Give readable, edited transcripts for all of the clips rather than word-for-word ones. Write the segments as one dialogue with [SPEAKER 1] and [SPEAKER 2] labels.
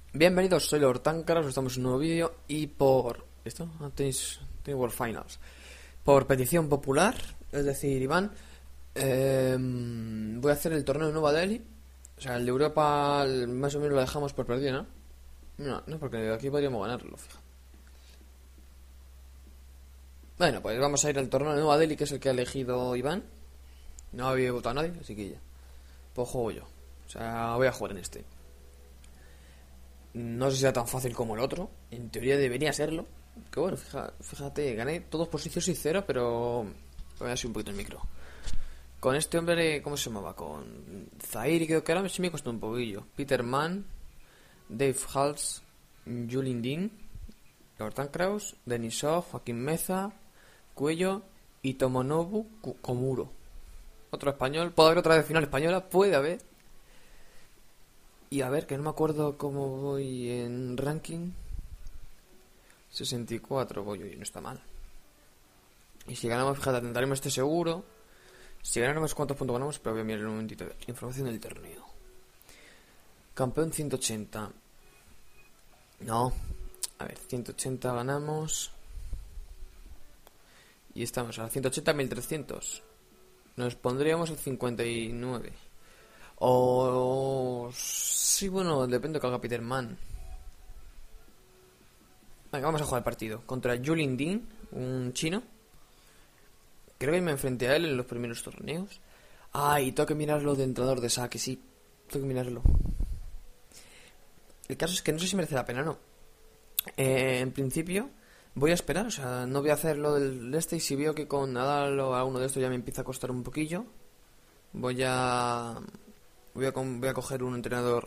[SPEAKER 1] Bienvenidos, soy Lord Tancaros, estamos en un nuevo vídeo y por... ¿Esto? Tenéis World Finals. Por petición popular, es decir, Iván, voy a hacer el torneo de Nueva Delhi. O sea, el de Europa más o menos lo dejamos por perdido, ¿no? No, porque aquí podríamos ganarlo, fija. Bueno, pues vamos a ir al torneo de Nueva Delhi, que es el que ha elegido Iván. No había votado a nadie, así que ya. Pues juego yo. O sea, voy a jugar en este. No sé si sea tan fácil como el otro. En teoría debería serlo. Que bueno, fíjate, gané todos posiciones y cero, pero voy a subir un poquito el micro. Con este hombre, ¿cómo se llamaba? Con Zaire, creo que ahora sí me costó un poquillo. Peter Mann, Dave Hals, Julien Dean, Jordan Kraus, Denisov, Joaquín Meza, Cuello y Tomonobu Komuro. Otro español. ¿Puede haber otra vez final española? Puede haber. Y a ver, que no me acuerdo cómo voy en ranking. 64 voy hoy, no está mal. Y si ganamos, fíjate, atentaremos este seguro. Si ganamos, ¿cuántos puntos ganamos? Pero voy a mirar un momentito. Información del torneo. Campeón 180. No. A ver, 180 ganamos. Y estamos a 180, 1300. Nos pondríamos el 59. O... Sí, bueno, depende de que haga Peter Mann. Venga, vamos a jugar el partido. Contra Julien Dean, un chino. Creo que me enfrenté a él en los primeros torneos. Ah, y tengo que mirarlo de entrenador de saque, sí. Tengo que mirarlo. El caso es que no sé si merece la pena o no. En principio, voy a esperar. O sea, no voy a hacer lo del este. Y si veo que con Nadal o alguno de estos ya me empieza a costar un poquillo, voy a coger un entrenador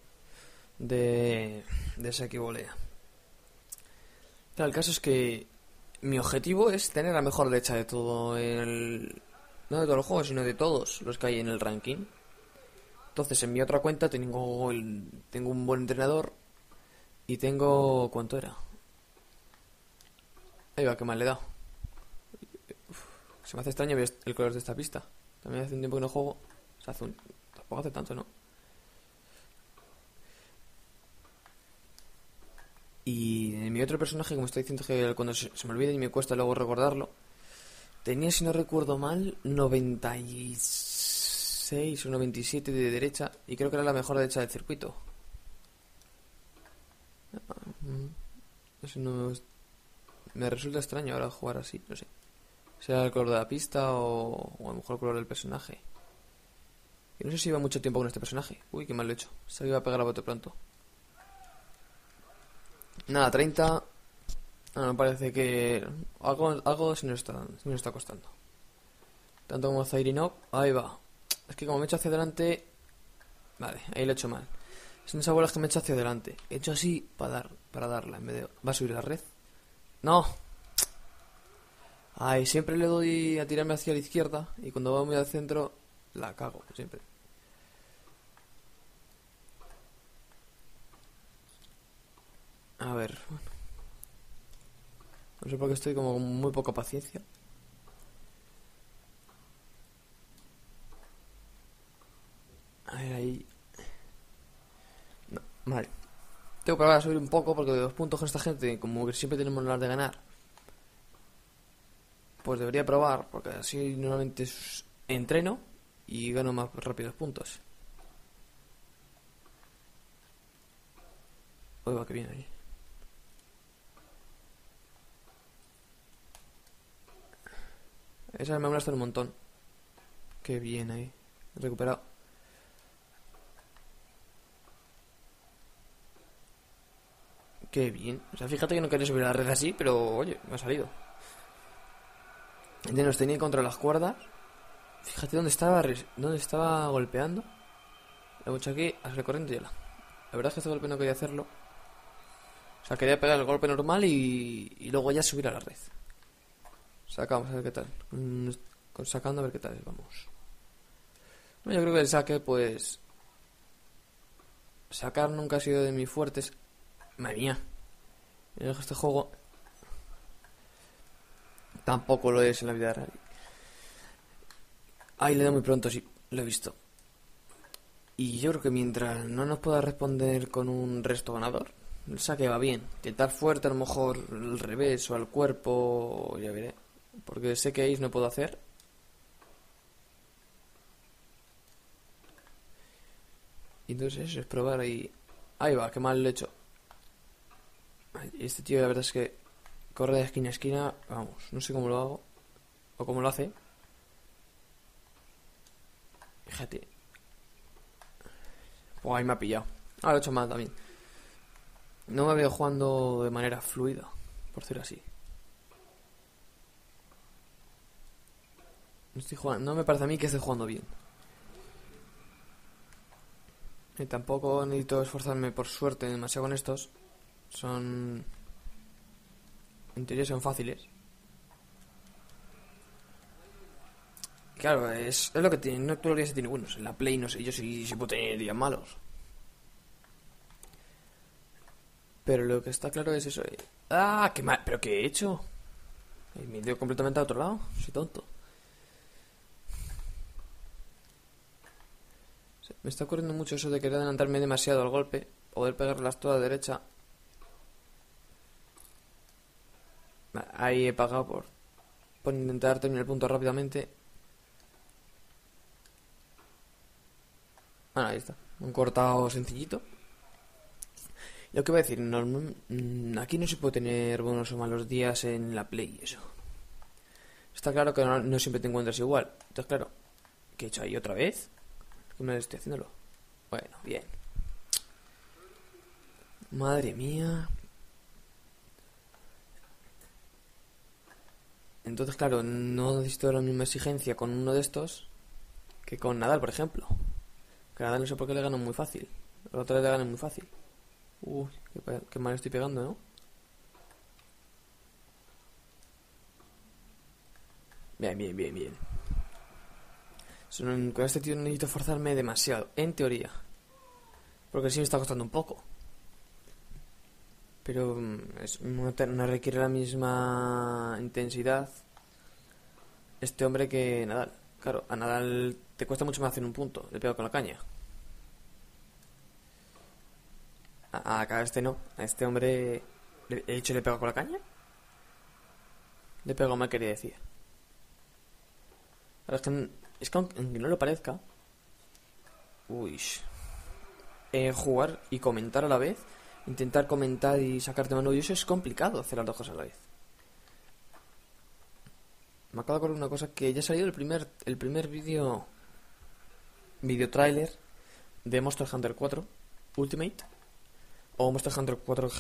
[SPEAKER 1] de saque y volea. Claro, el caso es que mi objetivo es tener la mejor derecha de todo no de todos los juegos, sino de todos los que hay en el ranking. Entonces, en mi otra cuenta tengo un buen entrenador y tengo... ¿Cuánto era? Ahí va, qué mal le he dado. Se me hace extraño ver el color de esta pista. También hace un tiempo que no juego. Se hace tampoco hace tanto, ¿no? Y en mi otro personaje, como estoy diciendo, que cuando se me olvida y me cuesta luego recordarlo, tenía, si no recuerdo mal, 96 o 97 de derecha. Y creo que era la mejor derecha del circuito. Eso no me resulta extraño ahora jugar así, no sé. ¿Será el color de la pista o a lo mejor el color del personaje? Y no sé si iba mucho tiempo con este personaje. Uy, qué mal lo he hecho. Se le iba a pegar a bote pronto. Nada, 30. Me parece que algo se nos está costando. Tanto como Zairinov. Ahí va. Es que como me he hecho hacia adelante... Vale, ahí lo he hecho mal. Son esas bolas que me he hecho hacia adelante. He hecho así para darla en vez de... ¿Va a subir la red? ¡No! Ay, siempre le doy a tirarme hacia la izquierda y cuando va muy al centro la cago, siempre. A ver... No sé por qué estoy como con muy poca paciencia. A ver, ahí... No, vale. Tengo que probar a subir un poco porque de 2 puntos con esta gente, como que siempre tenemos las de ganar, pues debería probar, porque así normalmente entreno y gano más rápidos puntos. Uy, va, que bien ahí. Esa me molesta un montón. Qué bien ahí. He recuperado. Qué bien. O sea, fíjate que no quería subir a la red así, pero oye, me ha salido. Ya nos tenía contra las cuerdas. Fíjate dónde estaba golpeando. Lo he hecho aquí, al recorriendo y ya. La verdad es que este golpe no quería hacerlo. O sea, quería pegar el golpe normal y luego ya subir a la red. Sacamos a ver qué tal. Sacando a ver qué tal vamos. Bueno, yo creo que el saque, pues... Sacar nunca ha sido de mis fuertes. Madre mía. Este juego tampoco lo es en la vida real. Ahí le da muy pronto, sí. Lo he visto. Y yo creo que mientras no nos pueda responder con un resto ganador, el saque va bien. Intentar fuerte a lo mejor el revés o al cuerpo, ya veré. Porque sé que ace no puedo hacer. Y entonces eso es probar y... Ahí va, qué mal lo he hecho. Este tío la verdad es que corre de esquina a esquina. Vamos, no sé cómo lo hago. O cómo lo hace. Fíjate. Ahí me ha pillado. Ah, lo he hecho mal también. No me veo jugando de manera fluida, por decirlo así. No me parece a mí que esté jugando bien. Y tampoco necesito esforzarme por suerte demasiado con estos. Son... En teoría son fáciles. Claro, es lo que tiene. No todos los días se tiene buenos. En la Play no sé yo si puedo tener días malos. Pero lo que está claro es eso. ¡Ah! ¡Qué mal! ¿Pero qué he hecho? Me he ido completamente a otro lado. Soy tonto. Me está ocurriendo mucho eso de querer adelantarme demasiado al golpe. Poder pegarlas todas a la derecha. Ahí he pagado por intentar terminar el punto rápidamente. Bueno, ahí está. Un cortado sencillito. Lo que voy a decir, aquí no se puede tener buenos o malos días en la Play y eso. Está claro que no siempre te encuentras igual. Entonces, claro, ¿qué he hecho ahí otra vez? ¿Qué me estoy haciéndolo? Bueno, bien. Madre mía. Entonces, claro, no necesito la misma exigencia con uno de estos que con Nadal, por ejemplo. Que a Nadal no sé por qué le gano muy fácil. La otra vez le gané muy fácil. Uy, qué mal estoy pegando, ¿no? Bien, bien, bien, bien. Con este tío no necesito forzarme demasiado, en teoría. Porque sí me está costando un poco. Pero no requiere la misma intensidad este hombre que Nadal. Claro, a Nadal te cuesta mucho más hacer un punto. Le pego con la caña. Acá este no. A este hombre... ¿He dicho le pego con la caña? Le pego mal quería decir. Ahora es que aunque no lo parezca... Uy... jugar y comentar a la vez. Intentar comentar y sacarte mano. Y eso es complicado, hacer las dos cosas a la vez. Me acabo de acordar una cosa, que ya ha salido el primer vídeo trailer de Monster Hunter 4 Ultimate o Monster Hunter 4G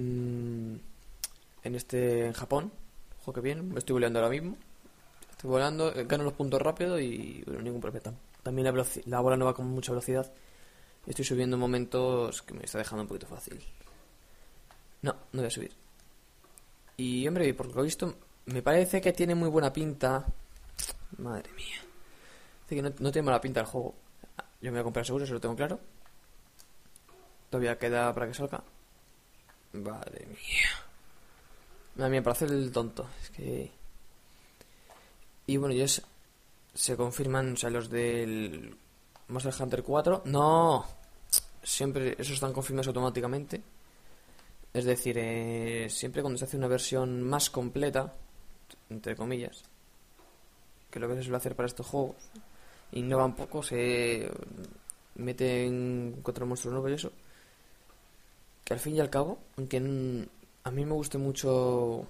[SPEAKER 1] en Japón. Ojo que bien, me estoy volando ahora mismo. Estoy volando, gano los puntos rápido y bueno, ningún problema. También la bola no va con mucha velocidad. Estoy subiendo momentos que me está dejando un poquito fácil. No voy a subir. Y hombre, por lo que he visto, me parece que tiene muy buena pinta. Madre mía. Dice que no tiene mala pinta el juego. Yo me voy a comprar seguro, eso lo tengo claro. Todavía queda para que salga. Madre mía. Madre mía, para hacer el tonto. Es que... Y bueno, ya se confirman, o sea, los del Monster Hunter 4. ¡No! Siempre esos están confirmados automáticamente. Es decir, siempre cuando se hace una versión más completa, entre comillas, que lo que se suele hacer para estos juegos, innova un poco, se meten contra monstruos nuevos y eso, que al fin y al cabo, aunque a mí me guste mucho,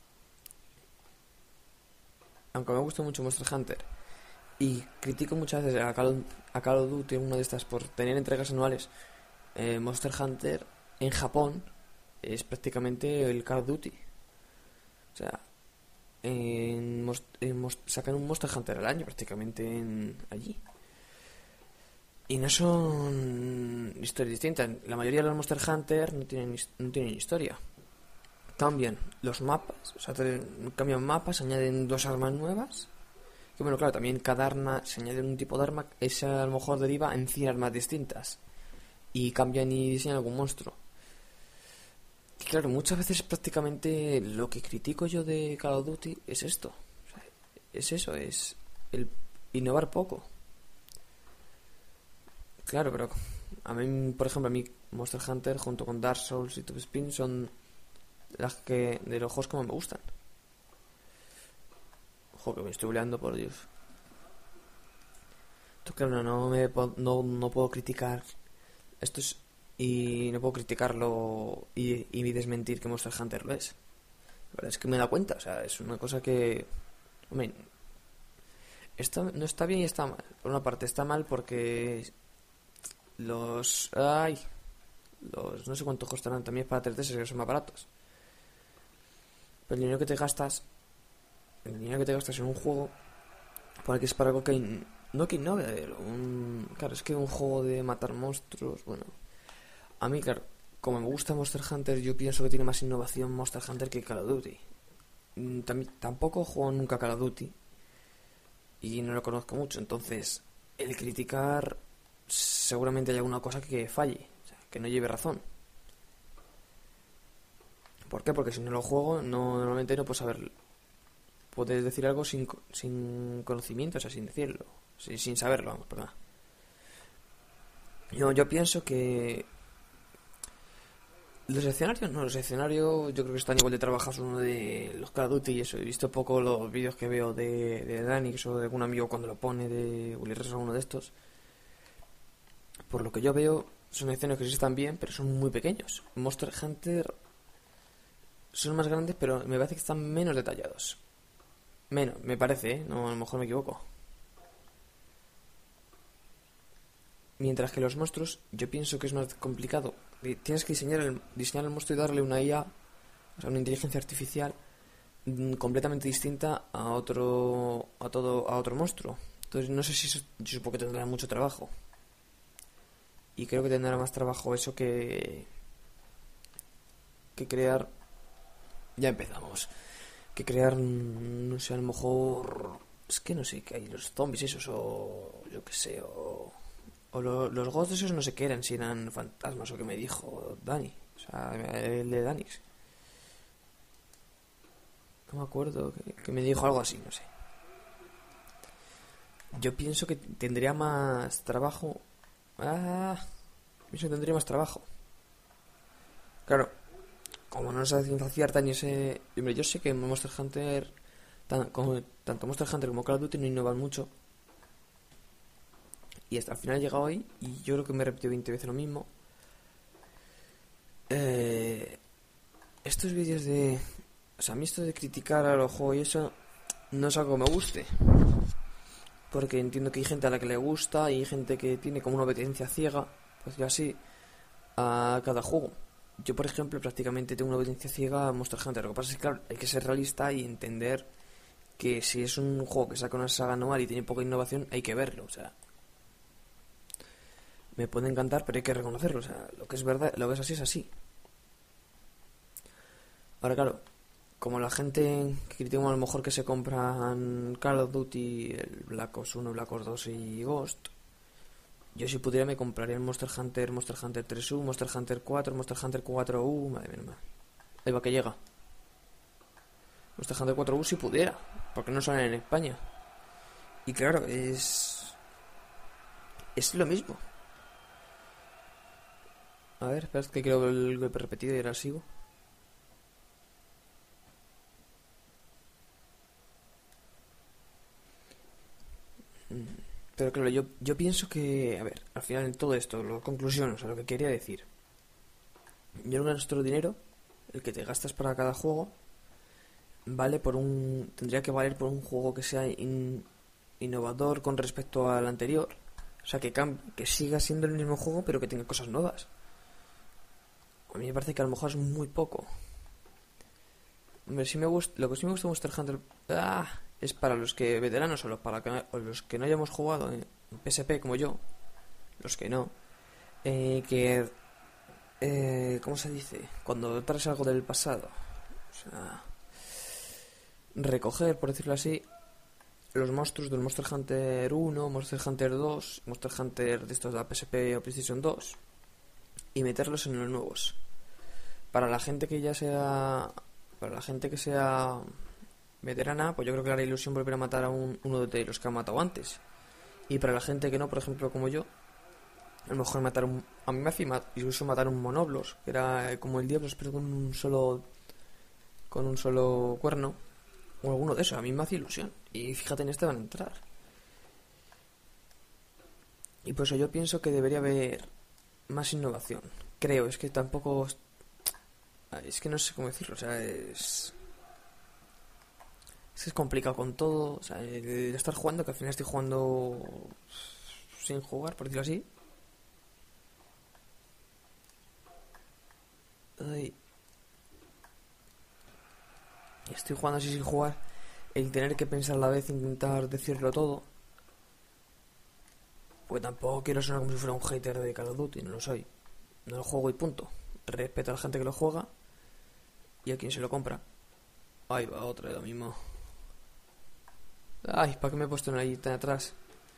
[SPEAKER 1] aunque me guste mucho Monster Hunter y critico muchas veces a Call of Duty, una de estas, por tener entregas anuales, Monster Hunter en Japón es prácticamente el Call of Duty. O sea, sacan un Monster Hunter al año prácticamente allí. Y no son historias distintas. La mayoría de los Monster Hunter no tienen historia. Cambian los mapas, o sea, cambian mapas, añaden 2 armas nuevas. Que bueno, claro, también cada arma se añade un tipo de arma, esa a lo mejor deriva en 100 armas distintas. Y cambian y diseñan algún monstruo. Y claro, muchas veces prácticamente lo que critico yo de Call of Duty es esto. O sea, es eso, es el innovar poco. Claro, pero a mí, por ejemplo, a mí Monster Hunter junto con Dark Souls y Top Spin son las que de los juegos que más me gustan. Ojo, que me estoy buleando, por Dios. Esto, claro, no puedo criticar esto es, y no puedo criticarlo y desmentir que Monster Hunter lo es. La verdad es que me da cuenta, o sea, es una cosa que... Hombre, esto no está bien y está mal. Por una parte está mal porque los... ¡Ay! Los no sé cuántos costarán también para 3DS, que son más baratos. Pero el dinero que te gastas... El dinero que te gastas en un juego... Para que es para algo que... No que innove. Claro, es que un juego de matar monstruos... Bueno... A mí, claro, como me gusta Monster Hunter, yo pienso que tiene más innovación Monster Hunter que Call of Duty. Tampoco juego nunca Call of Duty y no lo conozco mucho, entonces el criticar seguramente hay alguna cosa que falle, o sea, que no lleve razón. ¿Por qué? Porque si no lo juego, normalmente no puedo saber. Puedes decir algo sin conocimiento, o sea, sin decirlo, sin saberlo, vamos, perdón. Yo pienso que los escenarios yo creo que están igual de trabajados uno de los Call of Duty y eso. He visto poco los vídeos que veo de Danix o de algún amigo cuando lo pone, de Willy Rex o uno de estos. Por lo que yo veo, son escenarios que sí están bien, pero son muy pequeños. Monster Hunter son más grandes, pero me parece que están menos detallados. Menos, me parece, ¿eh? No, a lo mejor me equivoco. Mientras que los monstruos, yo pienso que es más complicado. Tienes que diseñar el monstruo y darle una IA, o sea, una inteligencia artificial completamente distinta a otro monstruo. Entonces no sé si eso, yo supongo que tendrá mucho trabajo. Y creo que tendrá más trabajo eso que crear. Ya empezamos. Que crear, no sé, a lo mejor. Es que no sé qué hay, los zombies esos, o yo qué sé, los ghosts esos no sé qué eran, si eran fantasmas o qué me dijo Dani. O sea, el de Danix. No me acuerdo, que me dijo algo así, no sé. Yo pienso que tendría más trabajo. Pienso que tendría más trabajo. Claro, como no es a ciencia cierta ni ese. Hombre, yo sé que en Monster Hunter, tanto Monster Hunter como Call of Duty no innovan mucho. Y hasta el final he llegado ahí y yo creo que me he repetido 20 veces lo mismo. Estos vídeos de... O sea, a mí esto de criticar a los juegos y eso no es algo que me guste. Porque entiendo que hay gente a la que le gusta y hay gente que tiene como una obediencia ciega, pues yo así, a cada juego. Yo, por ejemplo, prácticamente tengo una obediencia ciega a Monster Hunter. Lo que pasa es que, claro, hay que ser realista y entender que si es un juego que saca una saga anual y tiene poca innovación, hay que verlo, o sea... Me puede encantar, pero hay que reconocerlo. O sea, lo que es verdad, lo que es así es así. Ahora, claro, como la gente que critica a lo mejor que se compran Call of Duty, el Black Ops 1, Black Ops 2 y Ghost, yo si pudiera me compraría el Monster Hunter 3U, Monster Hunter 4, Monster Hunter 4U, madre mía. Ahí va que llega. Monster Hunter 4U si pudiera, porque no salen en España. Y claro, es lo mismo. A ver, espera, que quiero ver el golpe repetido y ahora sigo. Pero claro, yo pienso que, a ver, al final en todo esto, la conclusión, o sea, lo que quería decir, yo no nuestro dinero, el que te gastas para cada juego, tendría que valer por un juego que sea innovador con respecto al anterior. O sea, que siga siendo el mismo juego, pero que tenga cosas nuevas. A mí me parece que a lo mejor es muy poco. Hombre, lo que sí me gusta de Monster Hunter es para los que veteranos o los que no hayamos jugado en PSP como yo, los que no, ¿cómo se dice? Cuando traes algo del pasado, o sea, recoger, por decirlo así, los monstruos del Monster Hunter 1, Monster Hunter 2, Monster Hunter de estos de la PSP o PlayStation 2 y meterlos en los nuevos. Para la gente que ya sea... Para la gente que sea veterana, pues yo creo que le hará ilusión volver a matar a uno de los que ha matado antes. Y para la gente que no, por ejemplo, como yo, A lo mejor matar un... A mí me hacía incluso matar un monoblos, que era como el diablo, pero con un solo... Con un solo cuerno. O alguno de esos, a mí me hace ilusión. Y fíjate, en este van a entrar. Y por eso yo pienso que debería haber más innovación. Creo, es que tampoco... Es que no sé cómo decirlo, o sea, es complicado con todo, o sea, el estar jugando, que al final estoy jugando sin jugar, por decirlo así. Ay, estoy jugando así sin jugar. El tener que pensar a la vez, intentar decirlo todo. Pues tampoco quiero sonar como si fuera un hater de Call of Duty, no lo soy. No lo juego y punto. Respeto a la gente que lo juega y a quien se lo compra. Ahí va otra de lo mismo. Ay, ¿para qué me he puesto ahí tan atrás?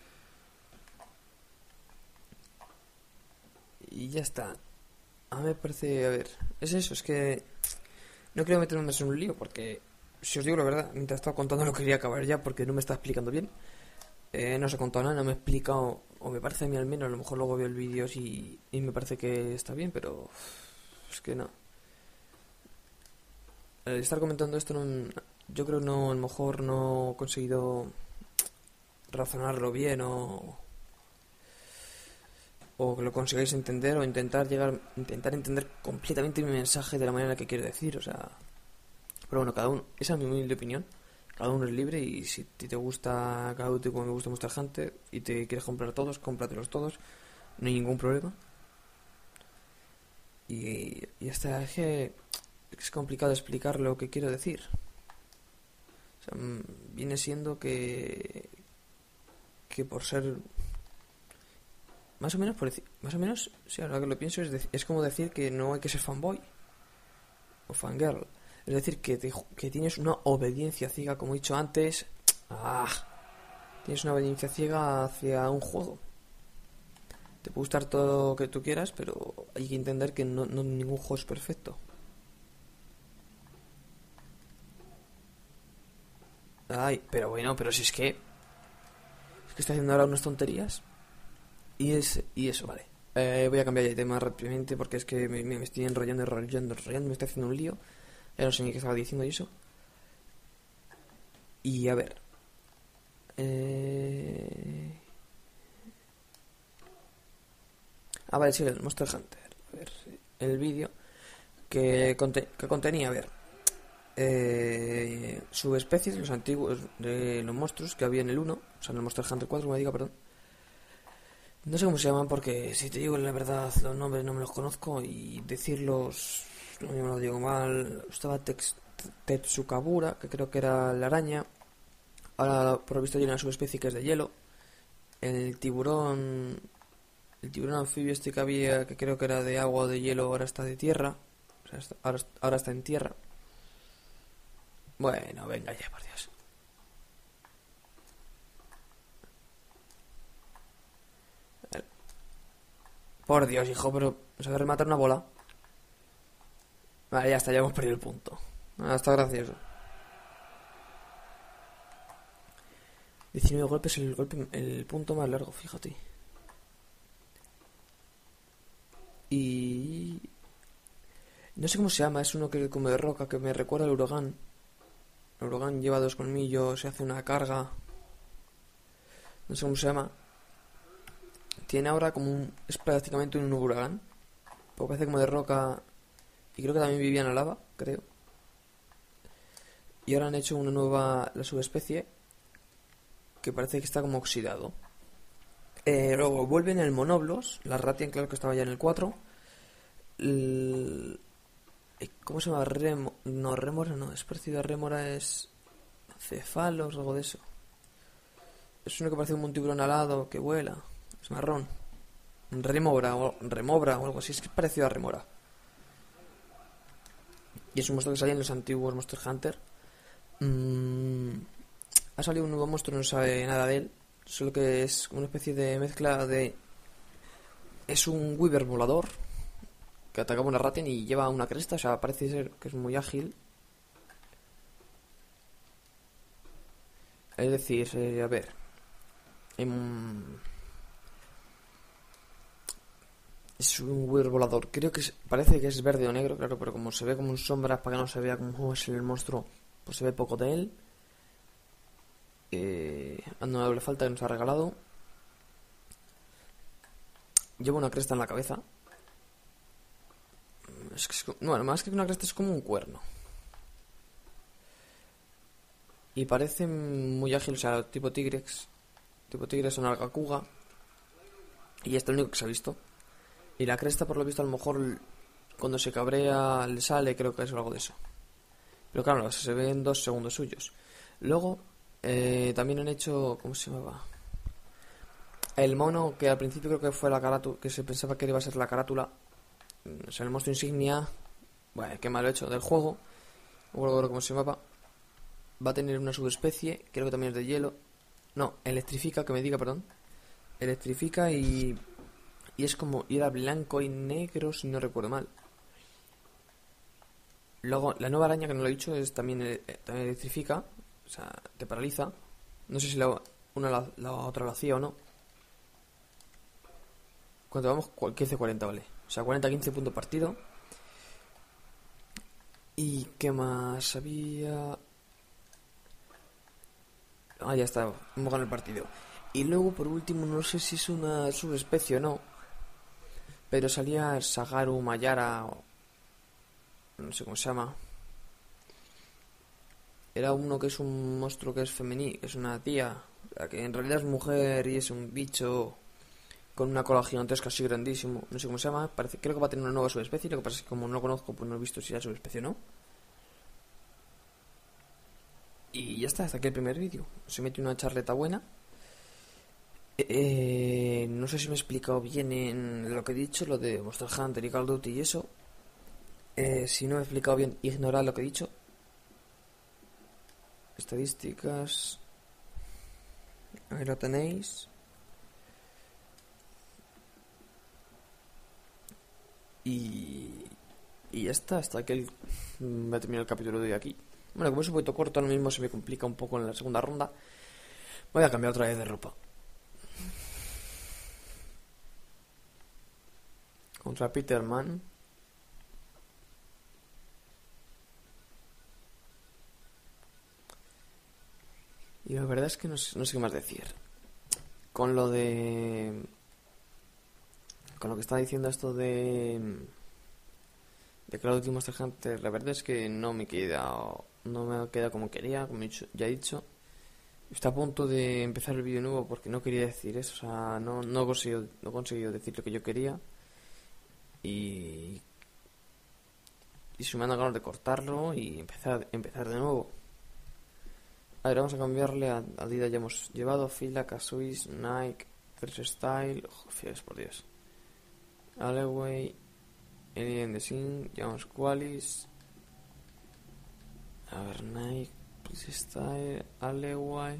[SPEAKER 1] Y ya está. A mí me parece, a ver, es eso, es que no quiero meterme más en un lío porque, si os digo la verdad, mientras estaba contando no quería acabar ya porque no me está explicando bien. No se ha contado nada, no me he explicado, o me parece a mí al menos, a lo mejor luego veo el vídeo y me parece que está bien, pero es que no. Al estar comentando esto, yo creo que no, a lo mejor no he conseguido razonarlo bien o que lo consigáis entender o intentar entender completamente mi mensaje de la manera que quiero decir, o sea, pero bueno, cada uno, esa es mi humilde opinión. Cada uno es libre y si a ti te gusta cada uno como me gusta Monster Hunter y te quieres comprar todos, cómpratelos todos, no hay ningún problema. Y hasta es complicado explicar lo que quiero decir. O sea, viene siendo que por ser más o menos más o menos, si ahora que lo pienso es como decir que no hay que ser fanboy o fangirl. Es decir, que tienes una obediencia ciega, como he dicho antes. Ah, tienes una obediencia ciega hacia un juego. Te puede gustar todo lo que tú quieras, pero hay que entender que no ningún juego es perfecto. Ay, pero bueno, pero si es que estoy haciendo ahora unas tonterías. Y eso, vale. Voy a cambiar de tema rápidamente porque es que me estoy enrollando, me estoy haciendo un lío. Ya no sé ni qué estaba diciendo y eso. Y a ver. Vale, sí, el Monster Hunter. A ver, el vídeo que contenía, a ver, subespecies, los antiguos de los monstruos que había en el 1, o sea, en el Monster Hunter 4, me diga, perdón. No sé cómo se llaman porque, si te digo la verdad, los nombres no me los conozco y decirlos, no me lo digo mal. Estaba Tetsukabura, que creo que era la araña. Ahora, por lo visto, hay una subespecie que es de hielo. El tiburón. El tiburón anfibio este que había, que creo que era de agua o de hielo, ahora está de tierra. O sea, ahora está en tierra. Bueno, venga ya, por Dios. Por Dios, hijo, pero se va a rematar una bola. Vale, ya está, ya hemos perdido el punto. Está gracioso. 19 golpes, el punto más largo, fíjate. Y no sé cómo se llama, es uno que como de roca, que me recuerda al Urogán. El Urogán lleva 2 colmillos, se hace una carga. No sé cómo se llama. Tiene ahora es prácticamente un Uragán. Porque parece como de roca. Y creo que también vivía en la lava, creo. Y ahora han hecho una nueva, la subespecie, que parece que está como oxidado. Luego vuelven el Monoblos, la Ratian, claro que estaba ya en el 4. ¿Cómo se llama? No, Rémora no, es parecido a Rémora, es Cefalos o algo de eso. Es uno que parece como un tiburón alado que vuela, es marrón. Remobra o algo así, es que es parecido a Remora. Y es un monstruo que salía en los antiguos Monster Hunter. Ha salido un nuevo monstruo, no se sabe nada de él, solo que es una especie de mezcla de... Es un Weaver volador que atacaba una Ratian y lleva una cresta, o sea, parece ser que es muy ágil. Es decir, a ver... Es un Wither volador. Creo que parece que es verde o negro, claro, pero como se ve como en sombras, para que no se vea como es el monstruo, pues se ve poco de él. Ando una doble falta que nos ha regalado. Llevo una cresta en la cabeza. Bueno, más que una cresta es como un cuerno. Y parece muy ágil, o sea, tipo Tigrex. Tipo Tigrex o una Algacuga. Y este es lo único que se ha visto. Y la cresta, por lo visto, a lo mejor cuando se cabrea le sale, creo que es algo de eso. Pero claro, se ve en 2 segundos suyos. Luego, también han hecho... ¿Cómo se llamaba? El mono, que al principio creo que fue la carátula, que se pensaba que iba a ser la carátula. O sea, el monstruo insignia. Bueno, qué malo hecho del juego. No recuerdo cómo se llamaba. Va a tener una subespecie, creo que también es de hielo. No, electrifica, que me diga, perdón. Electrifica y es como... Y era blanco y negro, si no recuerdo mal. Luego, la nueva araña, que no lo he dicho, es también electrifica. O sea, te paraliza. No sé si la otra lo hacía o no. ¿Cuánto vamos? 15-40, vale. O sea, 40-15 punto partido. ¿Y qué más había? Ah, ya está. Hemos ganado el partido. Y luego, por último, no sé si es una subespecie o no. Pero salía Sagaru Mayara. No sé cómo se llama. Era uno que es un monstruo que es femenino, que es una tía. La que en realidad es mujer y es un bicho con una cola gigantesca así grandísimo. No sé cómo se llama. Creo que va a tener una nueva subespecie. Lo que pasa es que como no lo conozco, pues no he visto si era subespecie o no. Y ya está, hasta aquí el primer vídeo. Se mete una charleta buena. No sé si me he explicado bien en lo que he dicho, lo de Monster Hunter y Call of Duty y eso. Si no me he explicado bien, ignorad lo que he dicho. Estadísticas. Ahí lo tenéis. Y ya está, hasta que va a terminar el capítulo de hoy aquí. Bueno, como es un poquito corto, ahora mismo se me complica un poco en la segunda ronda. Voy a cambiar otra vez de ropa. Contra Peterman. Y la verdad es que no sé qué más decir. Con lo de... Con lo que estaba diciendo esto de Call of Duty Monster Hunter, la verdad es que no me ha quedado como quería, como ya he dicho. Está a punto de empezar el vídeo nuevo porque no quería decir eso, o sea, no he conseguido decir lo que yo quería. Y se me han dado ganas de cortarlo y empezar de nuevo. A ver, vamos a cambiarle a Adidas. Ya hemos llevado Fila, Casuis, Nike, Freestyle. Fieles por Dios. Alleyway, Alien Design, llevamos Qualis. A ver, Nike, Freestyle, Alleyway.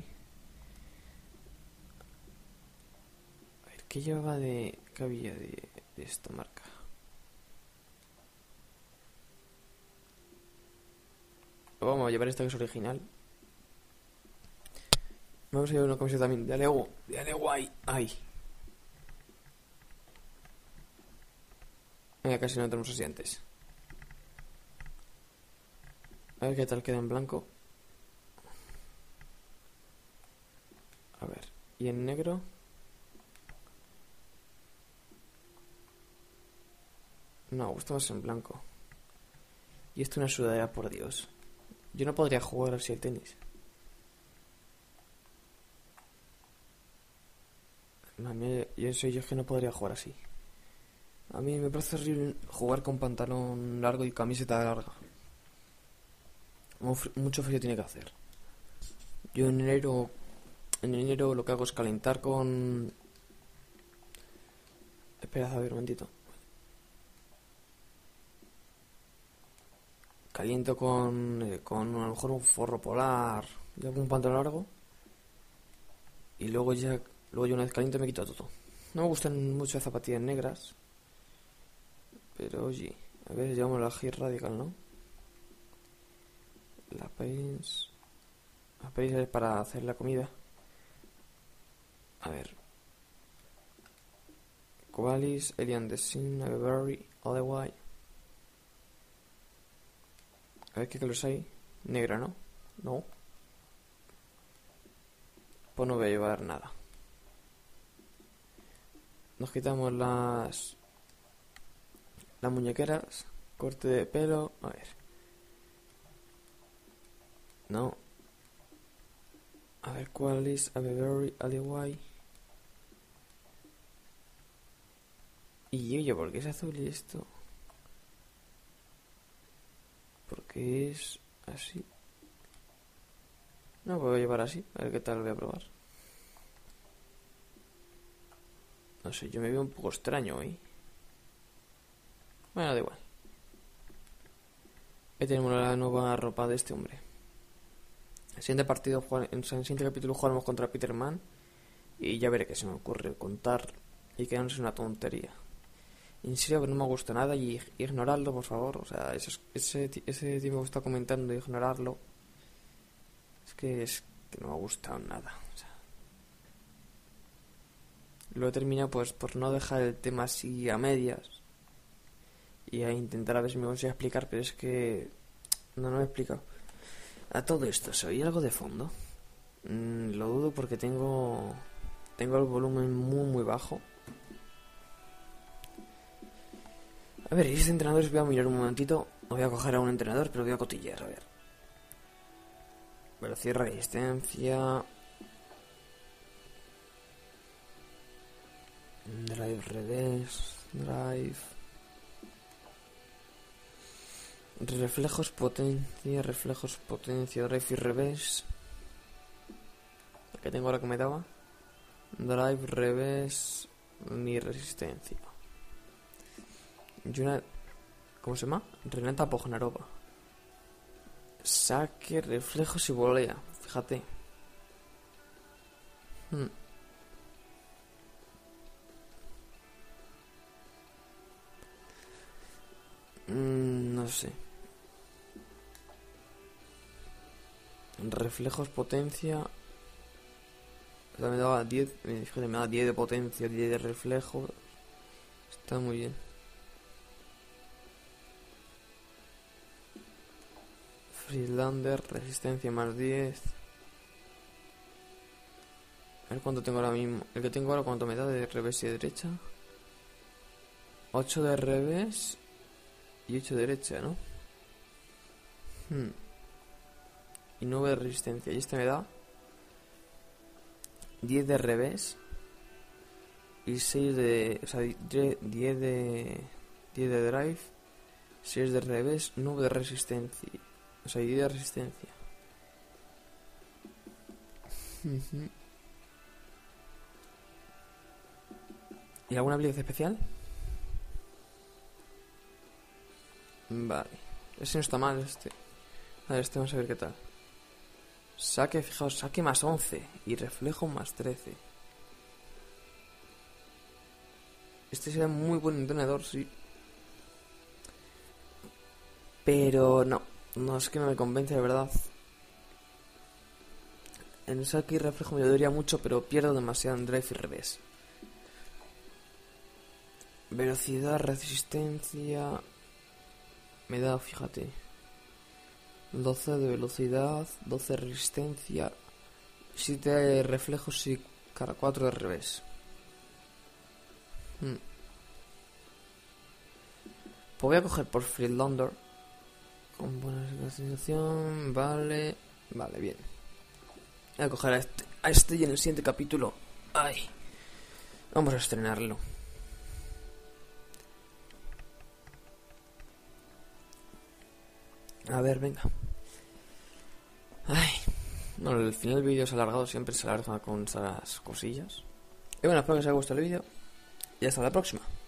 [SPEAKER 1] A ver, ¿qué llevaba de... ¿Qué había de esta marca? Vamos a llevar esta que es original. Vamos a llevar una camiseta también de Alleyway. Ay. Venga, casi no tenemos asientos. A ver qué tal queda en blanco. A ver. ¿Y en negro? No, gusta más en blanco. Y esto es una sudadera, por Dios. Yo no podría jugar así al tenis. Yo es que no podría jugar así. A mí me parece horrible jugar con pantalón largo y camiseta larga. Mucho frío tiene que hacer. Yo en enero lo que hago es calentar con... Espera, a ver un momentito. Caliento con a lo mejor un forro polar y algún pantalón largo. Y luego ya una vez caliente me quito todo. No me gustan mucho las zapatillas negras. Pero oye, a ver, llevamos la G Radical, ¿no? La Pace. La Pace es para hacer la comida. A ver. Qualis, Alien the Sin, Avebury, Otherwise. A ver qué colores hay. Negra, ¿no? No. Pues no voy a llevar nada. Nos quitamos las muñequeras. Corte de pelo. A ver. No. A ver cuál es. Avebury, Otherwise. Y oye, ¿por qué es azul y esto? Porque es así. No, pues voy a llevar así. A ver qué tal, voy a probar. No sé, yo me veo un poco extraño hoy. Bueno, da igual. Ahí tenemos la nueva ropa de este hombre. En el siguiente partido, en el siguiente capítulo jugaremos contra Peter Man. Y ya veré qué se me ocurre contar. Y que no sea una tontería. En serio que no me gusta nada y ignorarlo, por favor. O sea, ese tipo que está comentando, ignorarlo. Es que no me ha gustado nada. O sea, lo he terminado pues por no dejar el tema así a medias. Y a intentar a ver si me consigo explicar, pero es que no me he explicado. A todo esto, ¿se oye algo de fondo? Lo dudo porque tengo el volumen muy bajo. A ver, y este entrenador, voy a mirar un momentito. No voy a coger a un entrenador, pero voy a cotillear, a ver. Velocidad, resistencia. Drive, revés. Drive. Reflejos, potencia, drive y revés. ¿Qué tengo ahora que me daba? Drive, revés, ni resistencia. Y una... ¿Cómo se llama? Renata Pognarova. Saque, reflejos y volea. Fíjate. No sé. Reflejos, potencia. O sea, me daba 10. Fíjate, me daba 10 de potencia, 10 de reflejo. Está muy bien. Freelander, resistencia más 10. A ver cuánto tengo ahora mismo. El que tengo ahora, ¿cuánto me da de revés y de derecha? 8 de revés y 8 de derecha, ¿no? Y 9 de resistencia. Y este me da 10 de revés y 6 de... O sea, 10 de drive, 6 de revés, 9 de resistencia. O sea, 10 de resistencia. ¿Y alguna habilidad especial? Vale. Ese no está mal, este. A ver, este vamos a ver qué tal. Saque, fijaos, saque más 11 y reflejo más 13. Este sería muy buen entrenador, sí. Pero no es que no me convence de verdad. En saque y reflejo me ayudaría mucho, pero pierdo demasiado en drive y revés. Velocidad, resistencia. Me da, fíjate, 12 de velocidad, 12 de resistencia, 7 de reflejos y 4 de revés. Pues voy a coger por Freelander. Con buena situación. Vale, bien. Voy a coger a este y en el siguiente capítulo. Vamos a estrenarlo. A ver, venga. Bueno, el final del vídeo es alargado, siempre se alarga con esas cosillas. Y bueno, espero que os haya gustado el vídeo. Y hasta la próxima.